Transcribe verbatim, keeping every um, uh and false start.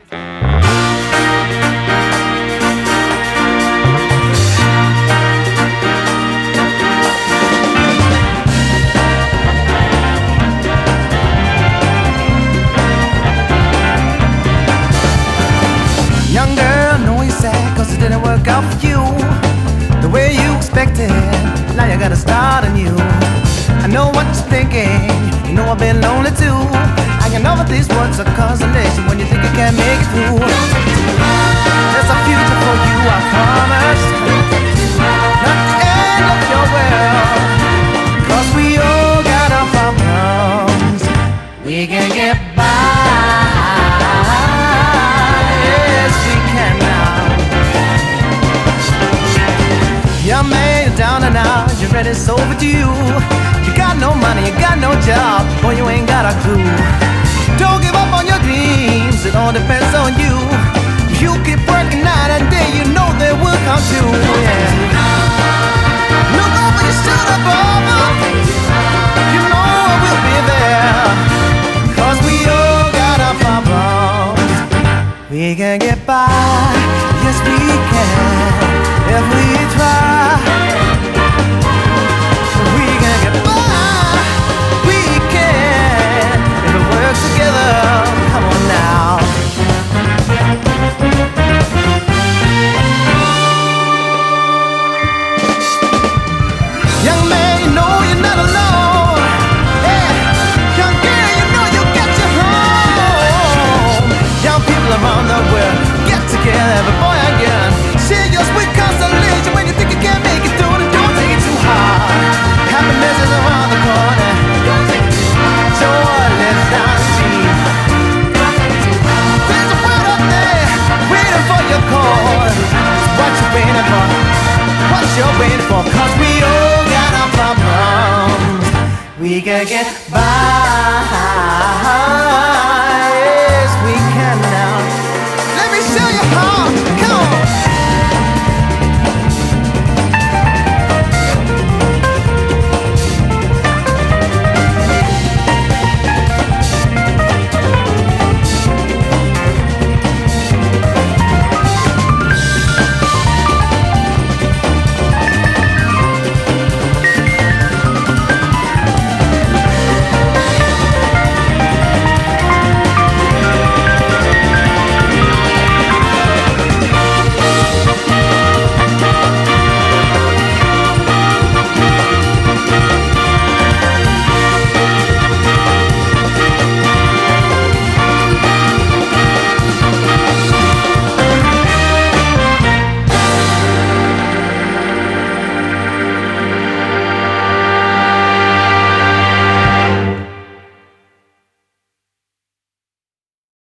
Young girl, know you're sad cause it didn't work out for you the way you expected. Now you gotta start anew. I know what you're thinking, you know I've been lonely too. I can know that these words are consolation when you think you can't make it through. There's a future for you, I promise. Not the end of your world, cause we all got our problems. We can get by. Young man, you're down and out, you're ready, it's overdue. You got no money, you got no job, boy, you ain't got a clue. Don't give up on your dreams, it all depends on you. You keep working night and day, you know they will come true, yeah. Look over your shoulder, brother, you know I will be there, cause we all got our problems. We can get by, yes we can, if we try. We can get by, we can, if we work together, come on now. Young man, you know you're not alone, yeah. Young girl, you know you got your home. Young people around the world, get together, every boy and girl. Share your sweet consolation when you think you can't make it through, and don't take it too hard. Happiness is around the corner, joy lives down the street. There's a world up there waiting for your call. So what you waiting for? What you waiting for? Cause we all got our problems. We can get by.